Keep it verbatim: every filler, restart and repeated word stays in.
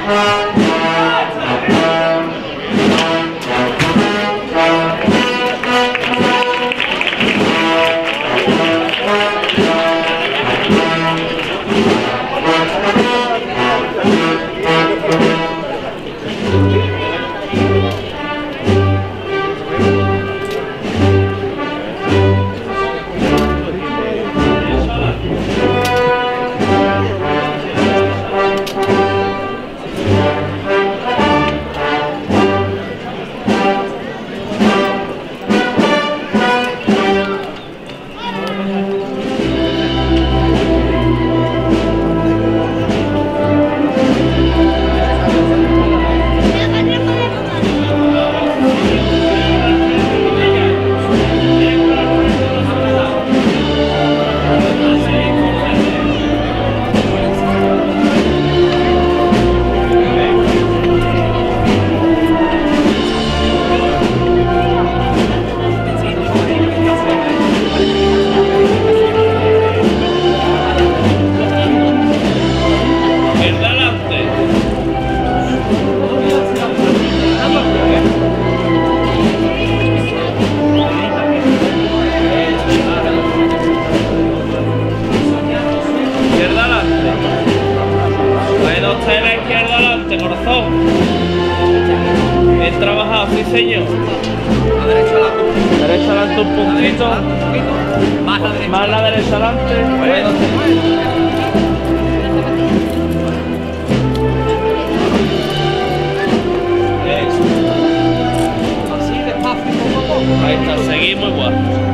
Corazón. Bien trabajado, sí señor. La derecha adelante. Derecha adelante un puntito. Más la derecha. Más la derecha adelante. Bueno. Eso. Así despacio, poco a poco. Ahí está, seguimos igual.